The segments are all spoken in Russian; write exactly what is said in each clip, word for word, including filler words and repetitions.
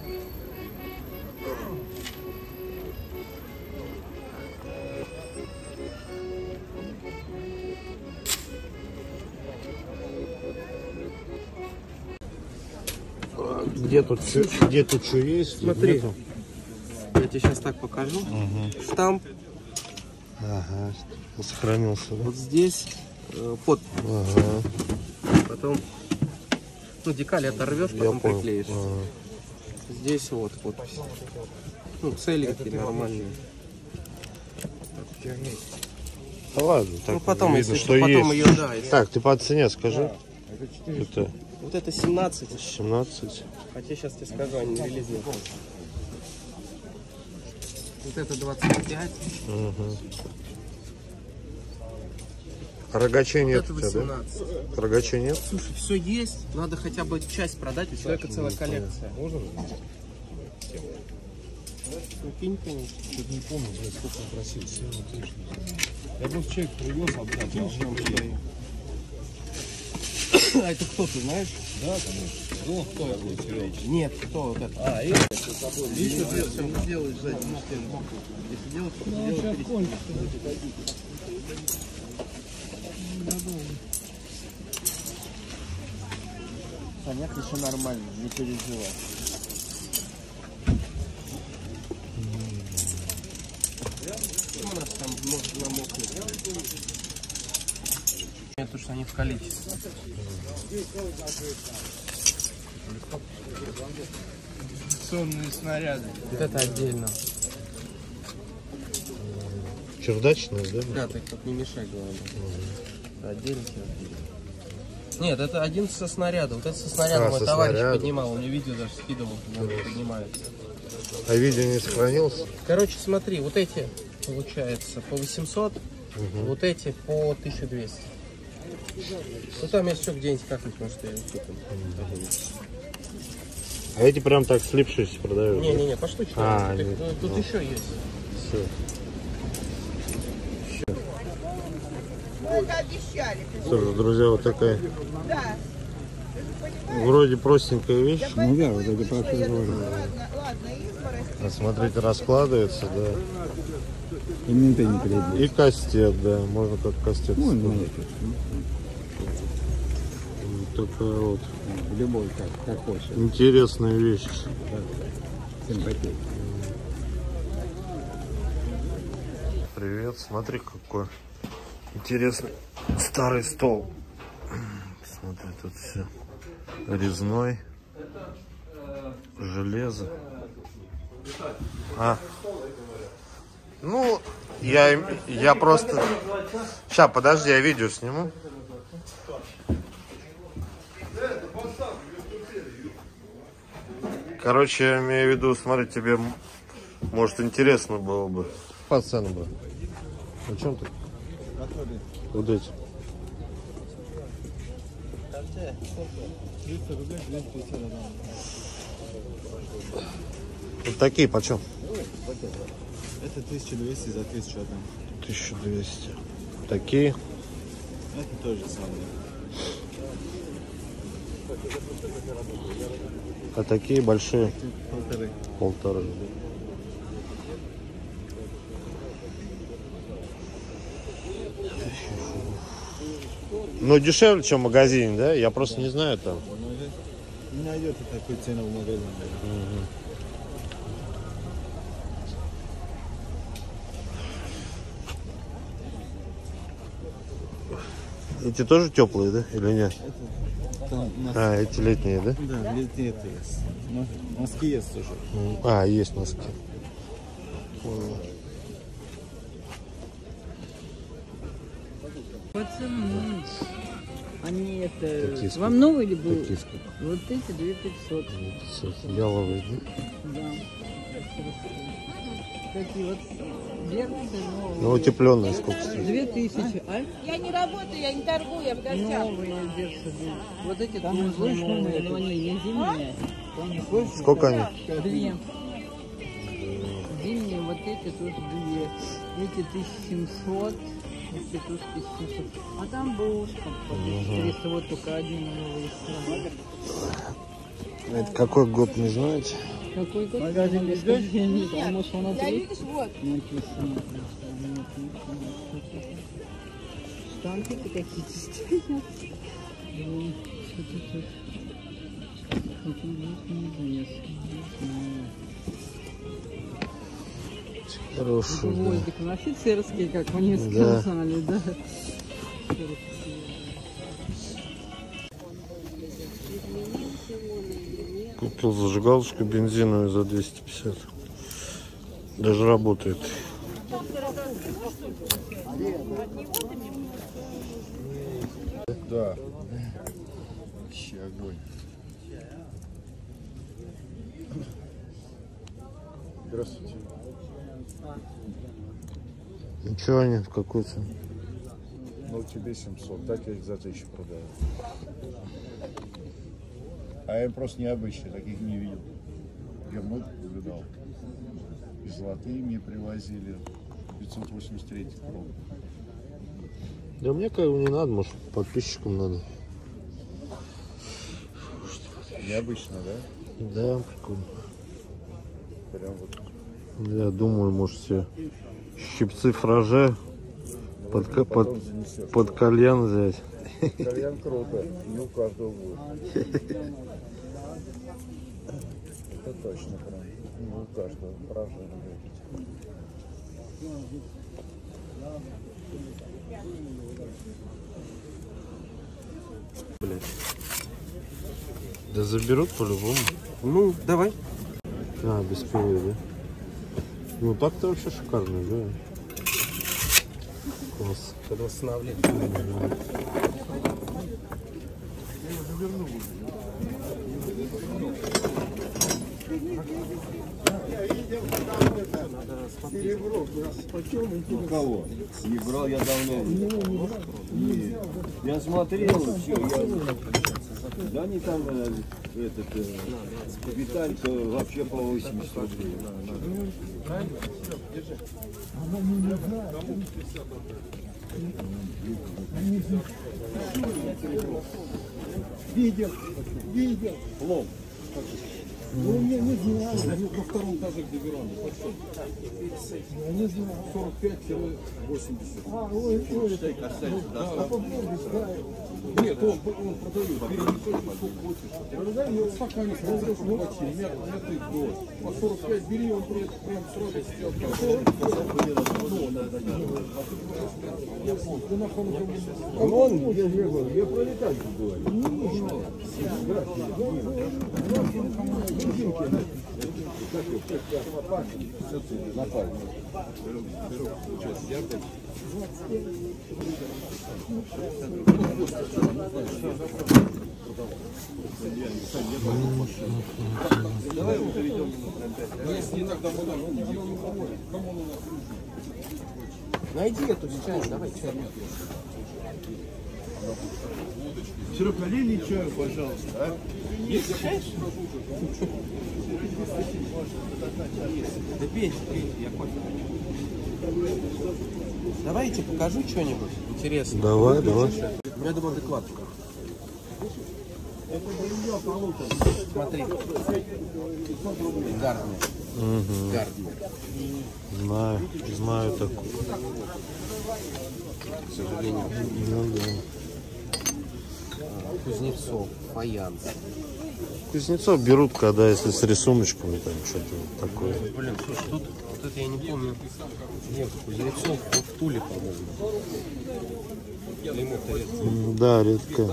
Где тут, где тут что есть? Смотри, нету? Я тебе сейчас так покажу. Угу. Штамп. Ага, сохранился. Да? Вот здесь э, подпись. Ага. Потом, ну, декаль оторвешь, потом приклеишь. Ага. Здесь вот подпись. Ну, цели какие нормальные. Да ладно, так ну, потом, видно, если что потом есть. Ее, да, если... Так, ты по цене скажи. Да. Это... Вот это семнадцать. семнадцать. Хотя сейчас тебе скажу, они на релизе. Вот это двадцать пять. Угу. Рогачей нет, вот это восемнадцать. Да? Рогачей нет? Слушай, все есть, надо хотя бы часть продать, у человека целая коллекция. Можно? Ну, кинь, конечно. Что-то не помню, блядь, сколько он просил. Я просто человек привез, обратно. А это кто, ты знаешь? Да, конечно. Ну, кто это, Серега? Нет, кто вот это? А, это? Видишь, что ты делаешь сзади? Если делать, то ну, сейчас кончится. Понятно, что нормально, не переживай. У нас там может намокнуть. Это что они в количестве. Сонные снаряды. Вот это отдельно. Чердачная, да? Да, так тут не мешай, главное. Угу. Отдельно. Нет, это один со снаряда. Вот это со снаряда а, мой со товарищ снаряда. Поднимал. Он мне видео даже скидывал, как он поднимается. А видео не сохранилось? Короче, смотри, вот эти получается по восемьсот, угу. Вот эти по тысяча двести. Ну там есть еще где-нибудь как-нибудь, может, я купим. А эти прям так слипшиеся продают? Не-не-не, поштучно. А, тут нет, тут ну. еще есть. Все. Слушай, друзья, вот такая да. Вроде простенькая вещь. Ну да, вот это простенькая. А смотрите, раскладывается, да. И менты не перейдет. И кастет, да, можно как кастет. Ну, ну, вот такая вот. Любой, как, как хочешь. Интересная вещь. Да. Симпатия. Привет, смотри, какой интересный старый стол. Смотри, тут все резной, железо. А, ну, я, я просто... Сейчас, подожди, я видео сниму. Короче, я имею в виду, смотри, тебе, может, интересно было бы. По ценам бы. О чем ты? Вот эти. Вот такие почем? Это тысяча двести за тысячу одна. тысяча двести. Такие? Это тоже самое. А такие большие? Полторы. Полторы. Ну, дешевле, чем в магазине, да? Я просто не знаю там. Не найдете такую цену в магазине. Угу. Эти тоже теплые, да? Или нет? Это, а, эти летние, да? Да, летние это есть. Носки есть тоже. А, есть носки. Пацаны, они это... Такие Вам новые или будут? Такие сколько? Вот эти две пятьсот. Яловые, да? Да. Такие вот берцы новые. Ну, утепленные сколько стоит? Две тысячи, а? Я не работаю, я не торгую, я в гостях. Новые берцы. Вот эти тоже новые, но они не зимние. Сколько они? Две. Зимние вот эти тоже две. Эти тысяча семьсот. А там был триста, вот только один новый. Это какой год, не знаете? Какой год? Магазин без здесь? Я не знаю, Нет, может, он я открыт? видишь, вот. Написано. Штампики какие-то стоят. Блин, что-то тут. Это неизвестно. Не знаю. Хороший, да. Гвоздик, ну, офицерский, как мне Да. сказали, да. Купил зажигалочку бензиновую за двести пятьдесят. Даже работает. Да. Вообще огонь. Здравствуйте. Ничего они в какой цене? Ну тебе семьсот, так я их за тысячу продаю. А я просто необычный, таких не видел. Я много наблюдал. И золотые мне привозили. пятьсот восемьдесят три пробы. Да мне как бы не надо, может подписчикам надо. Необычно, да? Да, прикольно. Прям вот. Я думаю, может все щипцы фраже под, ка- под, Потом занесешь. под кальян взять. Кальян круто. Не у каждого будет. Это точно прям. Не у каждого. Правда будет. Блять. Да заберут по-любому. Ну, давай. А, без пива, да? Ну так-то вообще шикарно, да? Класс. Под восстановление. У кого? Серебро я давно не. Я смотрел, все, я. Да не там э, этот э, Виталь, то вообще по восемьдесят рублей. Видел, видел. Лом. Ну, я не знаю, на втором этаже, где веранда. Я не знаю. сорок пять восемьдесят. А, ой, ой. А попробуй, да. Нет, он, он продает. Перенесешь, сколько хочешь. Продай мне стаканчик, разрежь молочи, мятый дождь. По сорок пять бери, он прям сразу сейчас. Вон, я же говорю, я про Витальку говорю. Найди эту чай, давай чай. Сыроколейный чай, пожалуйста, а? Да пейте, пейте, я кофе. Давай я тебе покажу что-нибудь интересное. Давай, давай. Я думаю, адекватно. Смотри. Гарднер. Угу. Гарднер. Знаю, знаю такую. К сожалению. Ну, да. Кузнецов. Фаянс. Кузнецов берут, когда если с рисуночками там что-то такое. Блин, слушай, тут вот это я не помню. Нет, Кузнецов в Туле, по-моему. Или это редко. М, Да, редко.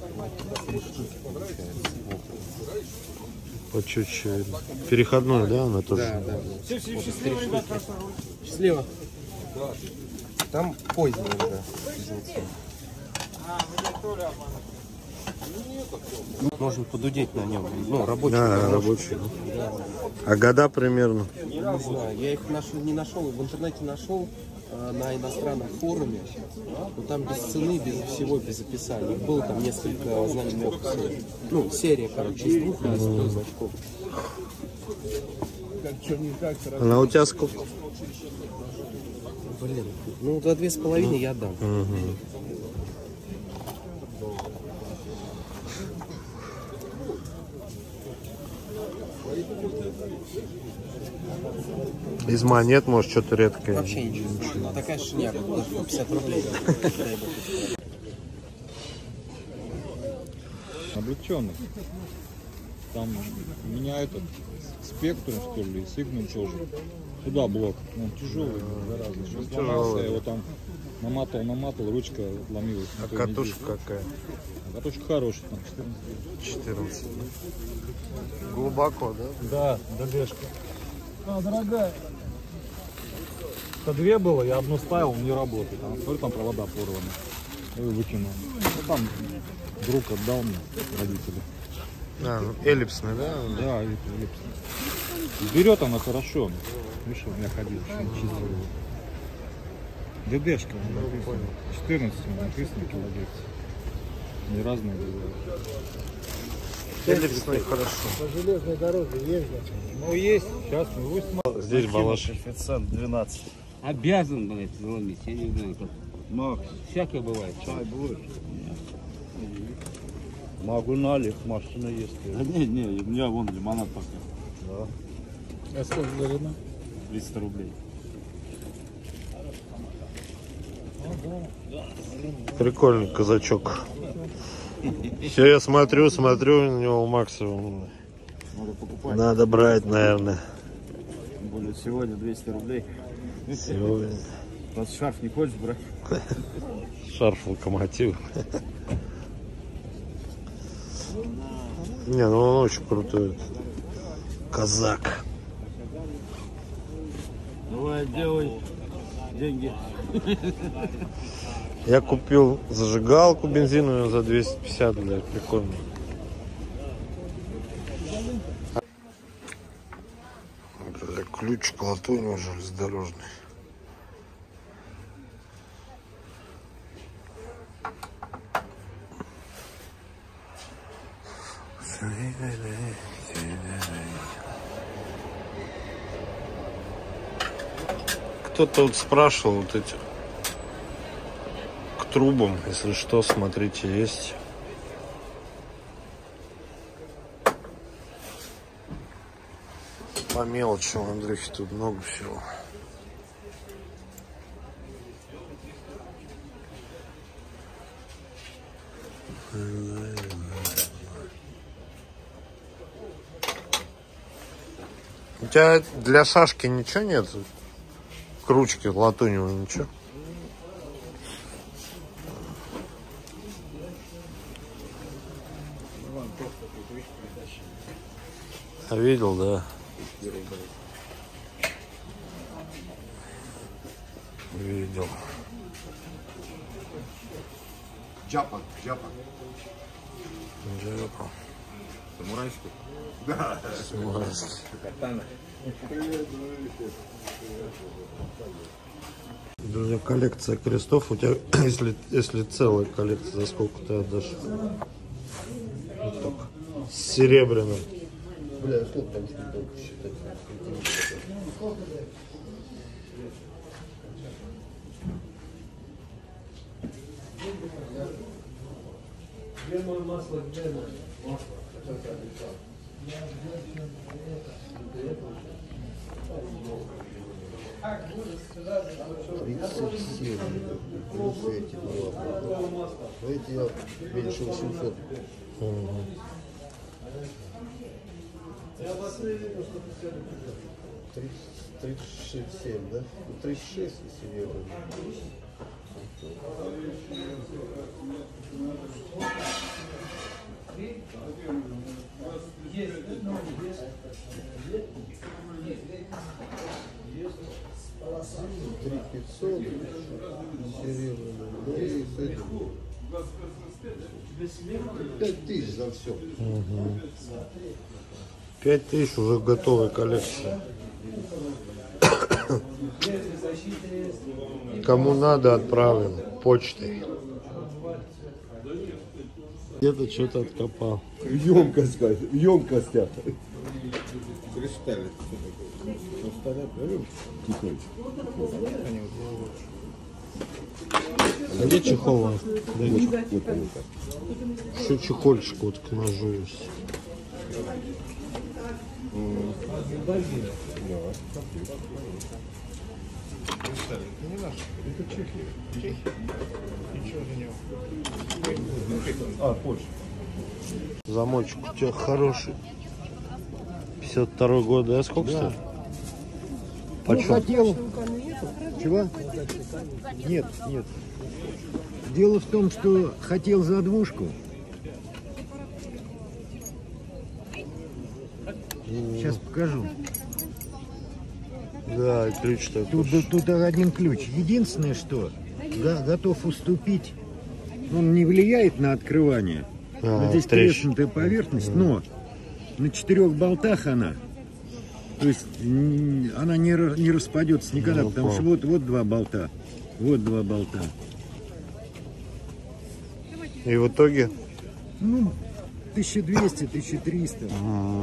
По чуть-чуть. Переходной, да, она тоже. Да, да. Вот, три штуки. Счастливо. Там поздний уже. Кузнецов. Можно подудеть на нем. Ну, рабочий. Да, рабочий. А года примерно? Не знаю, я их нашел, не нашел, в интернете нашел э, на иностранном форуме, но там без цены, без всего, без описания. Было там несколько значков. Ну, серия, короче, из двух mm. значков. Она у тебя сколько? Блин, ну за две с половиной я дам. Угу. Из монет, может, что-то редкое. Вообще ничего. ничего. Такая шняга, даже по пятьдесят рублей. Облегченный. Там у меня этот спектрум, что ли, сигнум тоже. Туда блок. Он тяжелый, зараза. Сейчас сломался, я его там наматывал, наматывал, ручка отломилась. А катушка какая? Катушка хорошая, там четырнадцать. четырнадцать. Глубоко, да? Да, ДДшка. А, дорогая. Это две было, я одну ставил, не работает. Там, смотрю, там провода порваны. Я ее выкинул. Ну, там друг отдал мне, родители. А, ну, эллипсный, да? Да, это эллипсный. Берет она хорошо. Видишь, у меня ходил, чистил его. ДДшка, четырнадцать написано килогерц. Не разные бывают. Эллипсный хорошо. По железной дороге ездят. Ну есть, сейчас мы выставим. Здесь балаш. Коэффициент двенадцать. Обязан, блядь, заломить. Я не знаю, как. Макс, Всякое бывает. чай будешь? Могу налив, машина есть. Да не, не, у меня вон лимонад пока. Да. А сколько длина? триста рублей. Прикольный казачок. Все, я смотрю, смотрю, у него максимум. Надо покупать. Надо брать, наверное. Тем более сегодня двести рублей. Сегодня. Вот шарф не хочешь брать? Шарф локомотив. Не, ну он очень крутой. Казак. Давай, делай деньги. Я купил зажигалку бензиновую за двести пятьдесят, блядь, прикольно. Бля, ключ к латунью железнодорожный. Кто-то вот спрашивал вот эти к трубам, если что, смотрите, есть. По мелочи у Андрюхи тут много всего. У тебя для шашки ничего нет? К ручке латуневой ничего? А видел, да? Видел. Джапан, джапан. Джапан. Самурайский? Самурайский. Катана. Друзья, коллекция крестов. У тебя, если, если целая коллекция, за сколько ты отдашь? Вот так. С серебряным. Бля, сколько там штук считать? Где мое масло? Где мое масло? тридцать семь плюс эти два. Эти я меньше восемьсот. Угу. тридцать семь, да? тридцать шесть, если верно. три пятьсот серебряный, ну и с этим пять тысяч за все. Угу. Пять тысяч уже готовая коллекция. Кому надо, отправим почтой. Где-то что-то откопал. Емкость, емкостях. Кристаллик. А где чехол? Да, еще чехольчик вот к ножу есть. А, Польша. Замочек у тебя хороший. пятьдесят второй год, да? Сколько Да. стоит? Ну, Почем? хотел... Чего? Нет, нет. Дело в том, что хотел за двушку. Сейчас покажу. Да, ключ такой. Тут, тут, тут один ключ. Единственное, что да, готов уступить. Он не влияет на открывание. А, Вот здесь трещина. треснутая поверхность, но на четырех болтах она. То есть м, она не, ра- не распадется никогда, Ну, потому что вот, вот два болта. Вот два болта. И в итоге? Ну, тысяча двести, тысяча триста. Ага.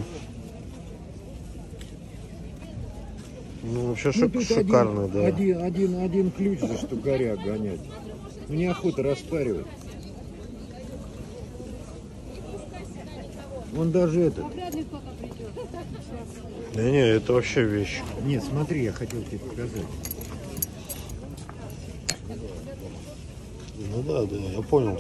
Ну, вообще Ну, шик- тут шикарно, один, да. один, один, один ключ за штукаря гонять. Мне охота распаривать. Он даже этот. Да не, это вообще вещь. Нет, смотри, я хотел тебе показать. Ну да, да, я понял.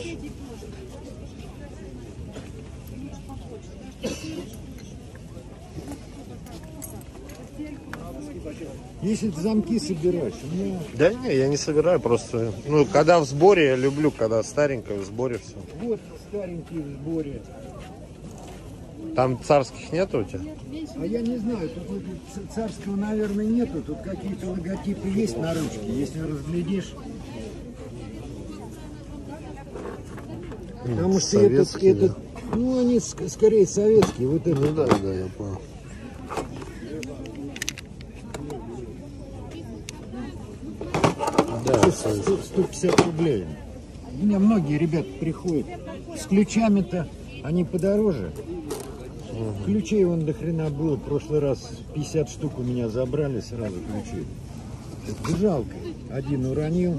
Если ты замки собираешь, у меня Да не, я не собираю, просто, ну, когда в сборе, я люблю, когда старенькое в сборе все. вот старенький в сборе. Там царских нет у тебя? А я не знаю, тут вот ц- царского, наверное, нету. Тут какие-то логотипы есть на ручке, если разглядишь. Потому что этот, советские, этот, ну они ск- скорее советские, вот Ну этот. да, да, я понял. Да, сто сто пятьдесят рублей. У меня многие ребята приходят. С ключами-то они подороже. Ключей вон до хрена было. В прошлый раз пятьдесят штук у меня забрали сразу ключи. Это жалко. Один уронил.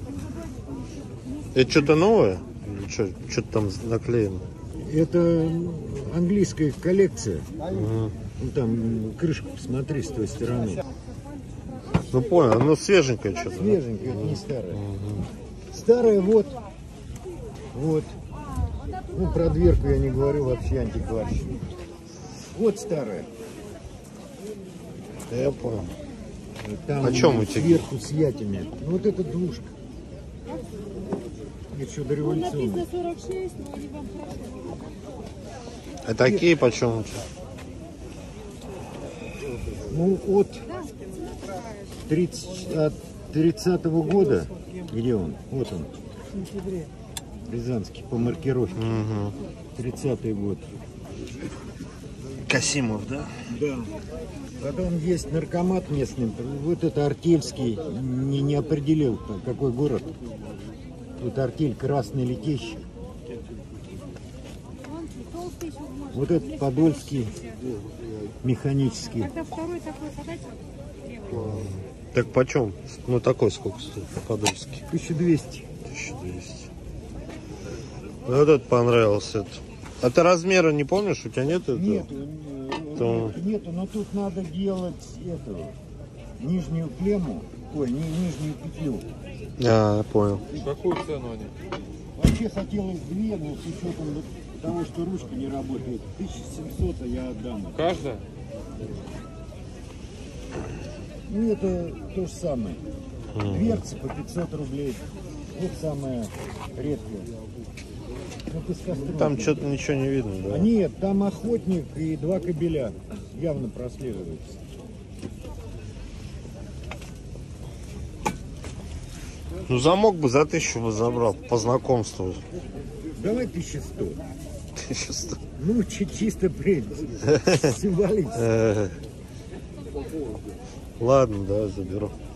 это что-то новое? Или что, что-то там наклеено? Это английская коллекция. Мгм. Ну, там крышку посмотри с той стороны. Ну понял, ну свеженькое что-то. да? Свеженькая, это не старая. Старая вот. Вот. Ну, про дверку я не говорю, вообще антикварщик. Вот старая. Я понял. Там А чем у тебя? сверху с ятями. Ну, вот это двушка. Еще дореволюционная. сорок шесть, но они вам А такие почем у тебя? Ну, от тридцать, от тридцатого года, где он? Вот он. Рязанский, по маркировке. Угу. тридцатый год. Касимов, да? Да. Потом есть наркомат местный, вот это Артельский, не, не определил, какой город. Вот Артель Красный Летещик. Вот этот Подольский, механический. Когда второй такой подать, Так почем? Ну такой сколько стоит? Подольский. тысяча двести. тысяча двести. Вот этот понравился. А ты размера не помнишь? У тебя нет этого? Нету, То- э, нету, но тут надо делать эту нижнюю клемму, ой, не нижнюю петлю. А, я понял. Какую цену они? Вообще хотелось две, но с учетом того, что ручка не работает, тысяча семьсот, а я отдам. Каждая? Ну это то же самое. Дверцы по пятьсот рублей. Вот самое редкое. Ну, пескоструйка. Там что-то ничего не видно, А да? нет, там охотник и два кобеля. Явно прослеживается. Ну замок бы за тысячу бы забрал, по знакомству. Давай тысяча сто. Тысяча сто. Ну, чи- чисто при символически. Э, Ладно, да, заберу.